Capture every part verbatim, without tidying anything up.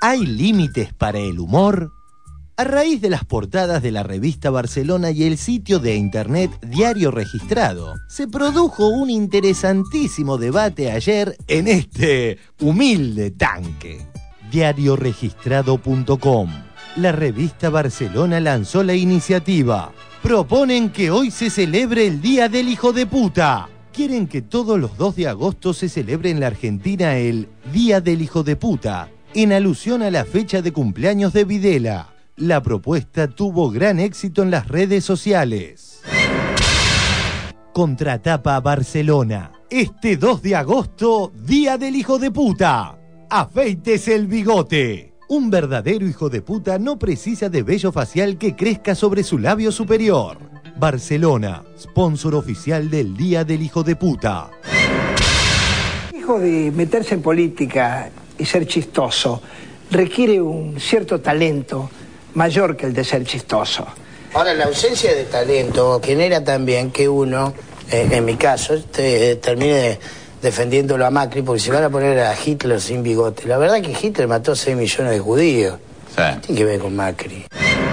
¿Hay límites para el humor? A raíz de las portadas de la revista Barcelona y el sitio de internet Diario Registrado, se produjo un interesantísimo debate ayer en este humilde tanque. diario registrado punto com. La revista Barcelona lanzó la iniciativa. Proponen que hoy se celebre el Día del Hijo de Puta. Quieren que todos los dos de agosto se celebre en la Argentina el Día del Hijo de Puta, en alusión a la fecha de cumpleaños de Videla. La propuesta tuvo gran éxito en las redes sociales. Contratapa Barcelona. Este dos de agosto, Día del Hijo de Puta. Afeítese el bigote. Un verdadero hijo de puta no precisa de vello facial que crezca sobre su labio superior. Barcelona, sponsor oficial del Día del Hijo de Puta. Hijo de meterse en política y ser chistoso requiere un cierto talento mayor que el de ser chistoso. Ahora, la ausencia de talento genera también que uno, eh, en mi caso, te, termine defendiéndolo a Macri, porque si van a poner a Hitler sin bigote. La verdad que Hitler mató a seis millones de judíos. Sí. Tiene que ver con Macri.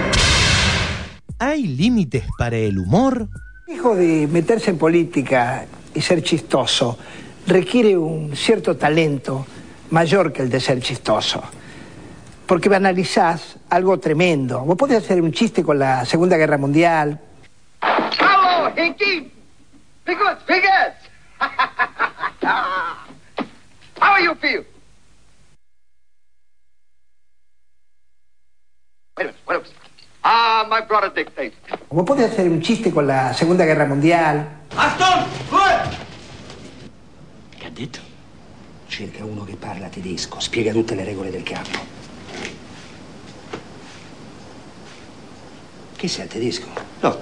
¿Hay límites para el humor? Hijo de meterse en política y ser chistoso requiere un cierto talento mayor que el de ser chistoso. Porque banalizás algo tremendo. Vos podés hacer un chiste con la Segunda Guerra Mundial. Hello, Hickey! Be good, be good! How do you feel? Wait a minute, wait a minute. Ah, my brother dictates. Vos podés hacer un chiste con la Segunda Guerra Mundial. Achtung! Che ha detto? Cerca uno che parla tedesco, spiega tutte le regole del campo. Che sei il tedesco? No.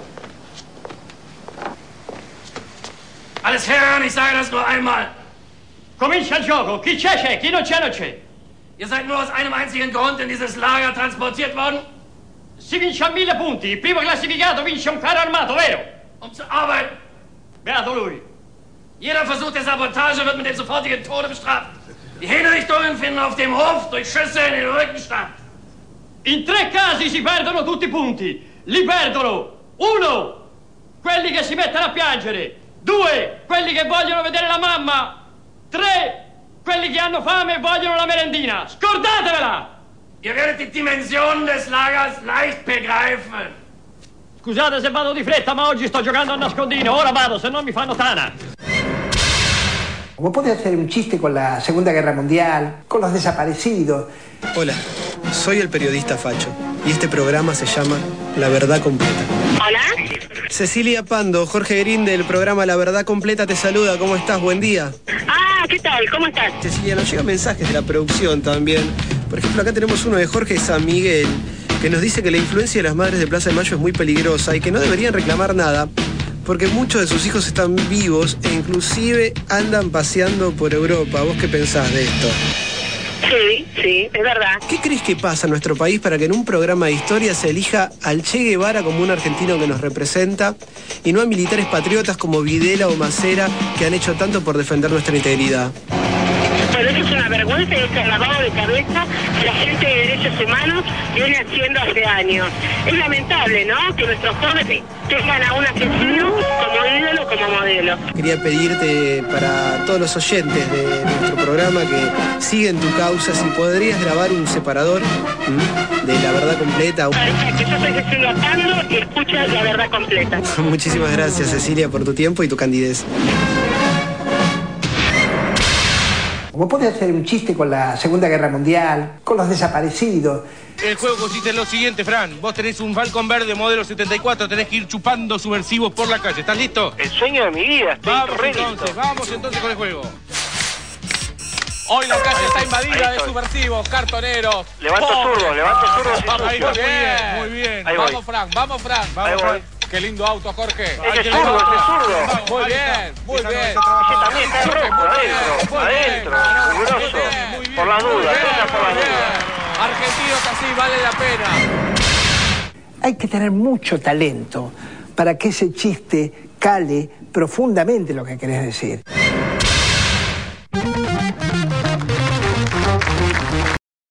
Alles Herren, ich sage das nur einmal. Comincia il gioco. Chi c'è c'è, chi non c'è non c'è. Ihr seid nur aus einem einzigen Grund in dieses Lager transportiert worden? Si vince a mille punti. Il primo classificato vince un carro armato, vero? Um zu arbeiten. Beato lui. Jeder Versuch der Sabotage wird mit dem sofortigen Tode bestraft. Die Hinrichtungen finden auf dem Hof durch Schüsse in den Rücken statt. In tre casi si perdono tutti i punti. Li perdono. Uno, quelli che si mettono a piangere. Due, quelli che vogliono vedere la mamma. Tre, quelli che hanno fame e vogliono la merendina. Scordatevela! Ihr werdet die Dimension des Lagers leicht begreifen. Scusate se vado di fretta, ma oggi sto giocando a nascondino. Ora vado, se no mi fanno tana. Vos podés hacer un chiste con la Segunda Guerra Mundial, con los desaparecidos. Hola, soy el periodista Facho y este programa se llama La Verdad Completa. Hola. Cecilia Pando, Jorge Gerín del programa La Verdad Completa te saluda. ¿Cómo estás? Buen día. Ah, ¿qué tal? ¿Cómo estás? Cecilia, nos llegan mensajes de la producción también. Por ejemplo, acá tenemos uno de Jorge San Miguel, que nos dice que la influencia de las madres de Plaza de Mayo es muy peligrosa y que no deberían reclamar nada, porque muchos de sus hijos están vivos e inclusive andan paseando por Europa. ¿Vos qué pensás de esto? Sí, sí, es verdad. ¿Qué crees que pasa en nuestro país para que en un programa de historia se elija al Che Guevara como un argentino que nos representa y no a militares patriotas como Videla o Macera que han hecho tanto por defender nuestra integridad? Pero eso es una vergüenza y es el lavado de cabeza que la gente de derechos humanos viene haciendo hace años. Es lamentable, ¿no?, que nuestros jóvenes tengan a un asesino como ídolo, como modelo. Quería pedirte para todos los oyentes de nuestro programa que siguen tu causa, si podrías grabar un separador ¿m? de La Verdad Completa. Perfecto, yo soy Cecilia Pando y escucha La Verdad Completa. Muchísimas gracias, Cecilia, por tu tiempo y tu candidez. Vos podés hacer un chiste con la Segunda Guerra Mundial, con los desaparecidos. El juego consiste en lo siguiente, Fran. Vos tenés un Falcon verde modelo setenta y cuatro, tenés que ir chupando subversivos por la calle. ¿Estás listo? El sueño de mi vida, estoy vamos re entonces, listo. Vamos entonces con el juego. Hoy la calle está invadida de subversivos, cartoneros. Levanto zurdo, levanto zurdo. Ahí Muy bien, bien, muy bien. Ahí vamos, Fran, vamos, Fran. Vamos, Ahí Fran. voy. Qué lindo auto, Jorge. Ese es zurdo, ese es zurdo. Muy bien, muy bien. Ese también está rojo, adentro, adentro, riguroso. Por la duda, esa por la duda. Argentinos así vale la pena. Hay que tener mucho talento para que ese chiste cale profundamente lo que querés decir.